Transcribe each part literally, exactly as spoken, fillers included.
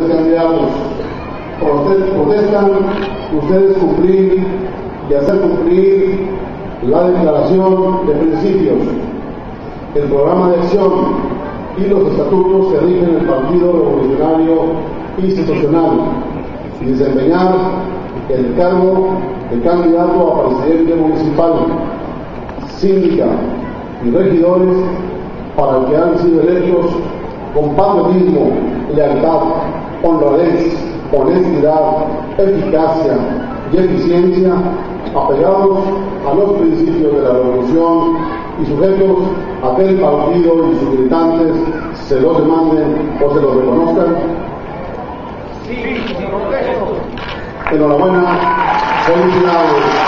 Candidatos, protestan ustedes cumplir y hacer cumplir la declaración de principios, el programa de acción y los estatutos que rigen el Partido Revolucionario Institucional y desempeñar el cargo de candidato a presidente municipal, síndica y regidores para el que han sido electos con patriotismo, lealtad, honradez, honestidad, eficacia y eficiencia, apegados a los principios de la revolución y sujetos a que el partido y sus militantes se los demanden o se los reconozcan. Sí, sí, protesto. Enhorabuena, felicidades.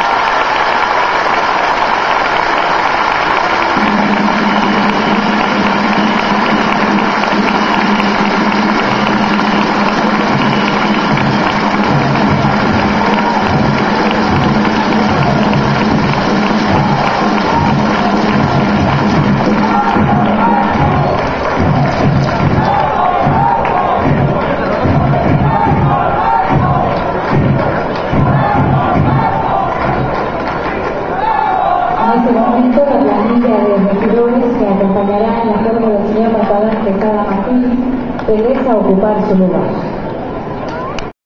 En este momento, la planilla de regidores que acompañará en la forma del señor Matadán Quesada Martín regresa a ocupar su lugar.